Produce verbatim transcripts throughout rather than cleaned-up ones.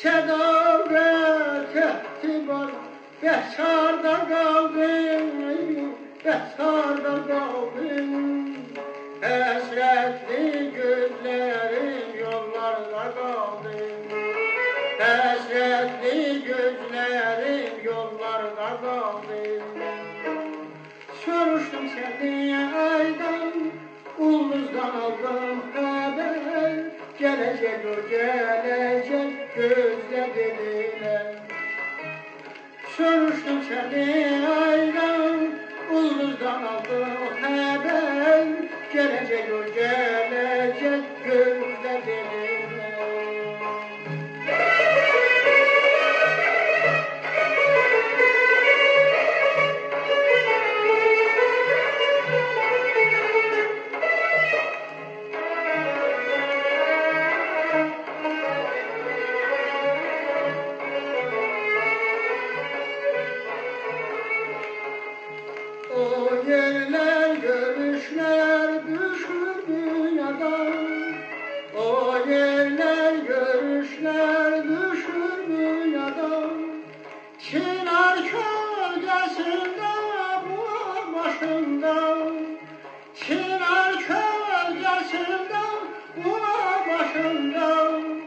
sedavet etti bana. Besarda kaldım, besarda kaldım. Hasretli gözlerim yollarda kaldım. Hasretli gözlerim yollarda kaldım. Soruştum seni aydan, ulduzdan aldım haber. Gelecek o gelecek gözle dediler. Soruştum seni aydan, ulduzdan aldım haber. Gelecek o gelecek gözle dediler. O yerler görüşler düşür dünyadan. O yerler görüşler düşür dünyadan. Çınar gölgesinde bu başında. Çınar gölgesinde bu başında.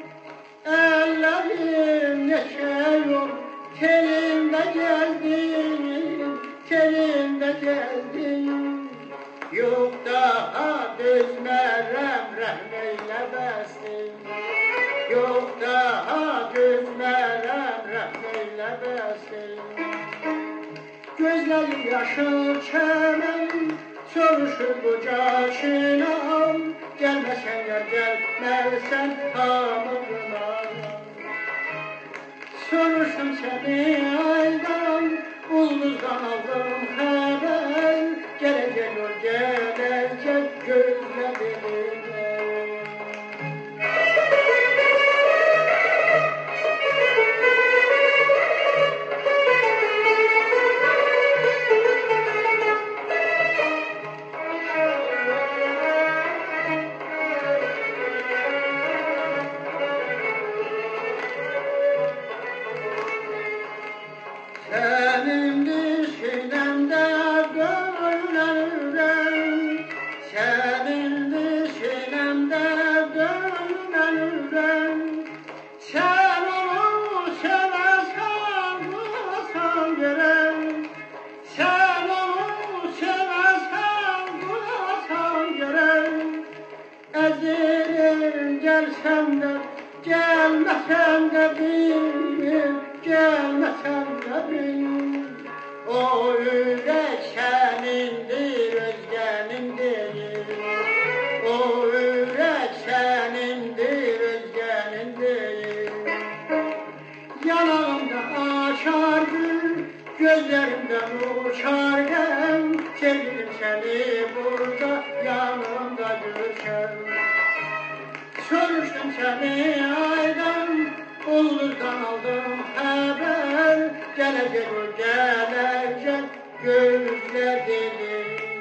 Ellerim neşe yol telimde geldim. Telimde geldim. Yok daha düzmerem rahmeyle bestim. Yok daha düzmerem rahmeyle bestim. Gözlerim yaşıl çemen, soruşur koca şinam. Gelmesen yer gelmezsen tamamına. Soruştum seni aydan, ulduzdan aldım haber. Gelecek o gelecek gözle dediler. Senin dişinemde dönülürüm. Senin dişinemde dönülürüm. Sen onu seversen duyarsan gerek. Sen onu seversen duyarsan gerek. Ezirim gelsem de gelmesem de bil, gelmesem de bil. O yürek senindir, özgenin değil. O yürek senindir, özgenin değil. Yanağımda açar gül, gözlerimden uçar gel. Sevgilim seni burada yanımda görkem. Soruştum seni aydan, ulduzdan aldım haber. Gelecek o gelecek gözle dedi.